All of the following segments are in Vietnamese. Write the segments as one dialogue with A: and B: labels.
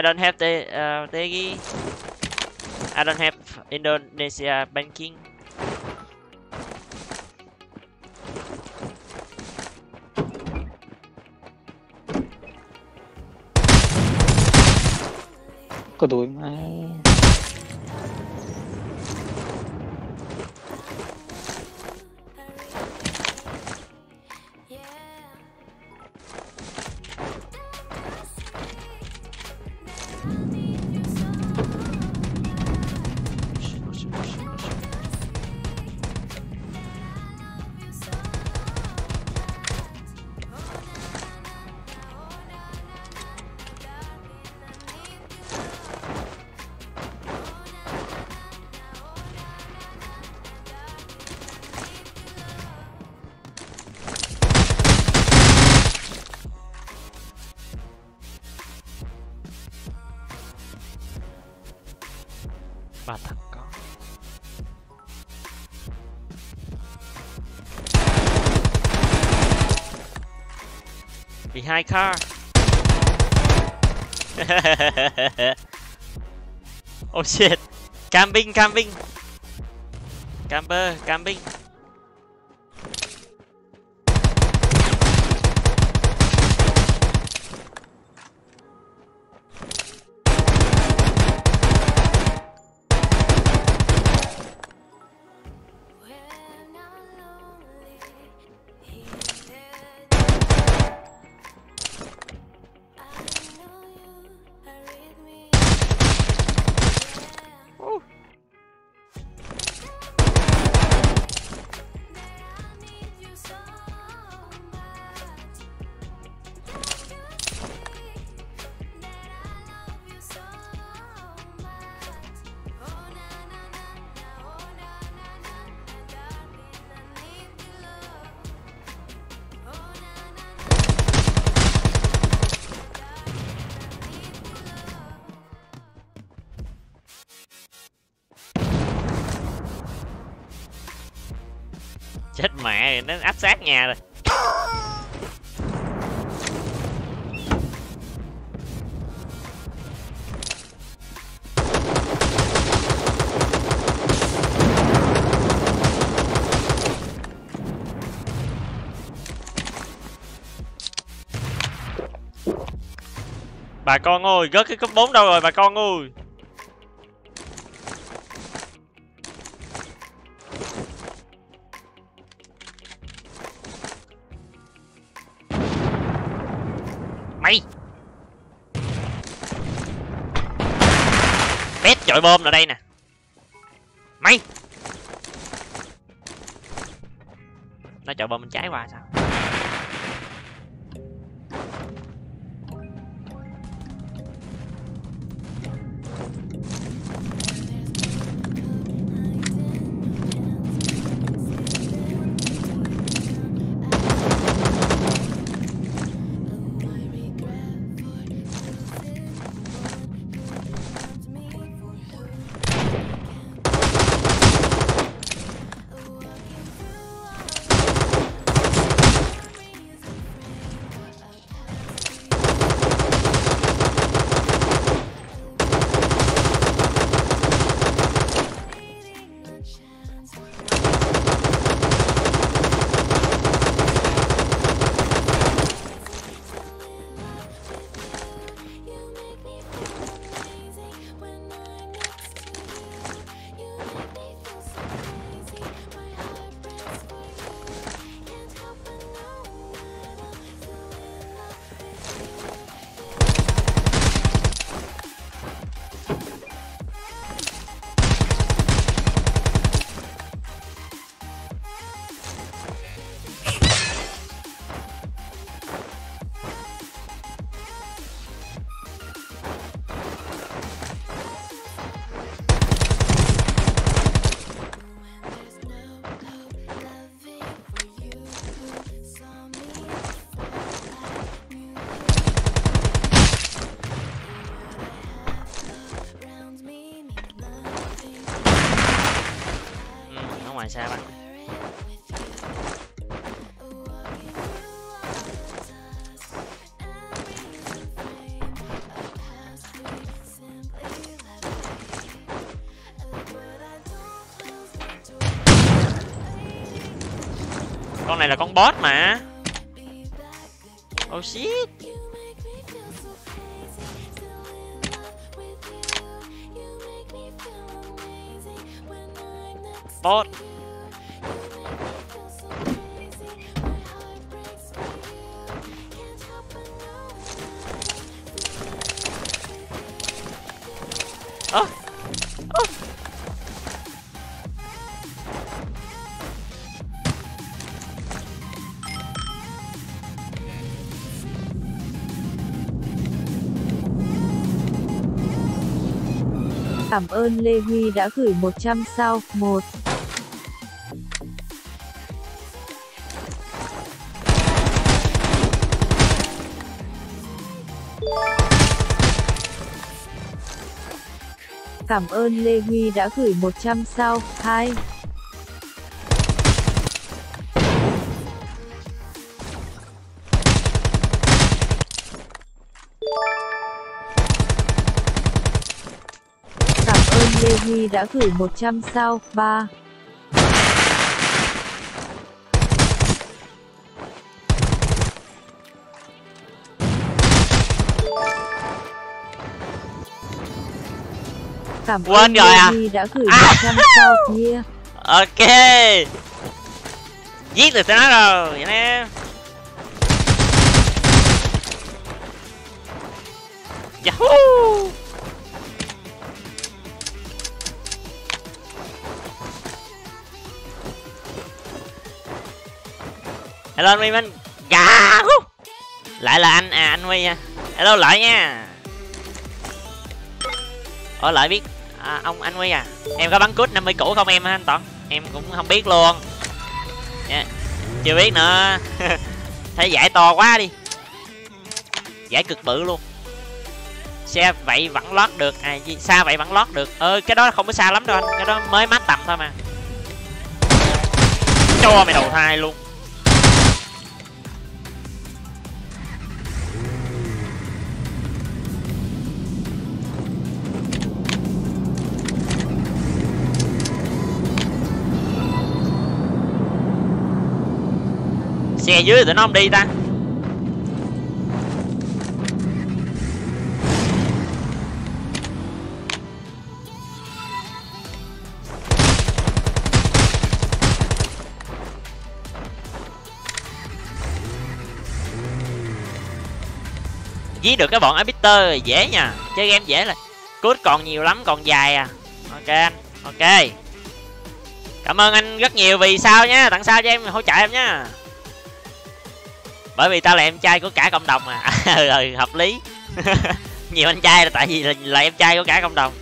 A: I don't have the Tegi. I don't have Indonesia banking.
B: Có đuổi mà.
A: Ba thằng có. Behind car. Oh shit. Camping. Camper, camping. Chết mẹ, nó áp sát nhà rồi. Bà con ơi, rớt cái cấp 4 đâu rồi bà con ơi. Mày bét chọi bom ở đây nè. Mày nó chọi bom bên trái qua sao? Ngoài xa bạn. Con này là con boss mà. Oh shit. Boss. Ơ. Ơ.
B: Cảm ơn Lê Huy đã gửi 100 sao. 1. Cảm ơn Lê Huy đã gửi 100 sao. 2. Cảm ơn Lê Huy đã gửi 100 sao. 3. Cảm
A: Quên
B: ơn
A: rồi
B: Lê
A: à?
B: Huy đã gửi 100 sao. Yeah.
A: Ok. Giết được tụi nó rồi vậy nè. Yahoo. Hello anh Huy Minh. Gà. Lại là anh à, anh Huy à. Hello lại nha. Ở lại biết ông anh Huy à. Em có bắn cút 50 củ không em hả anh Toàn? Em cũng không biết luôn. Yeah. Chưa biết nữa. Thấy giải to quá đi. Giải cực bự luôn. Xe vậy vẫn lót được. À xa vậy vẫn lót được. Cái đó không có xa lắm đâu anh. Cái đó mới mát tầm thôi mà. Cho mày đầu thai luôn. Xe dưới tụi nó không đi ta. Giết được cái bọn arbiter dễ nha. Chơi game dễ là. Cút còn nhiều lắm, còn dài à. Ok anh. Ok. Cảm ơn anh rất nhiều vì sao nhá. Tặng sao cho em hỗ trợ em nhá. Bởi vì tao là em trai của cả cộng đồng à. Hợp lý. Nhiều anh trai là tại vì là em trai của cả cộng đồng.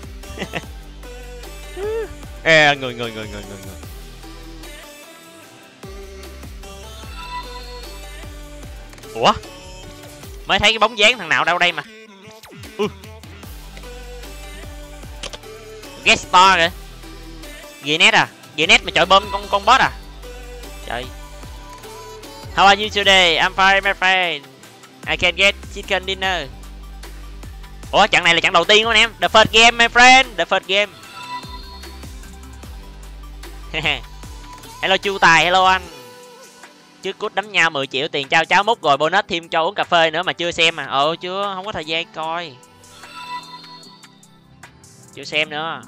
A: Người. Ủa? Mới thấy cái bóng dáng thằng nào đâu đây mà. Guest star kìa. Gnet à? Gnet mà chọi bom con boss à? Trời. How are you today? I'm fine, my friend. I can get chicken dinner. Ủa, trận này là trận đầu tiên của anh em. The first game, my friend. The first game. Hello Chu Tài, hello anh. Trước cút đấm nhau 10 triệu tiền trao cháo múc rồi bonus thêm cho uống cà phê nữa mà chưa xem mà. Chưa, không có thời gian coi. Chưa xem nữa.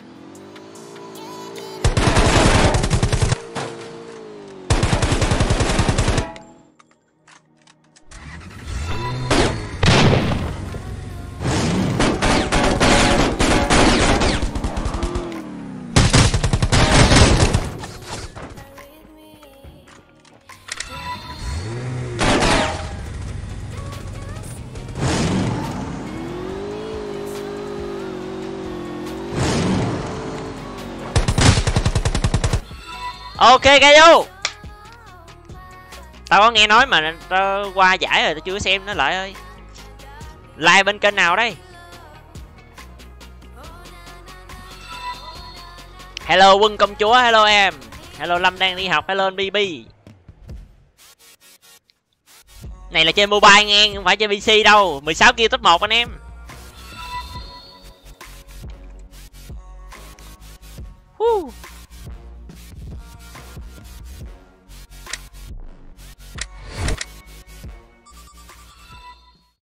A: Ok Gaio. Tao có nghe nói mà tao qua giải rồi tao chưa xem nó lại ơi. Like bên kênh nào đây? Hello Quân công chúa, hello em. Hello Lâm đang đi học, hello anh BB. Này là chơi mobile nghe, không phải chơi PC đâu. 16 kill top 1 anh em.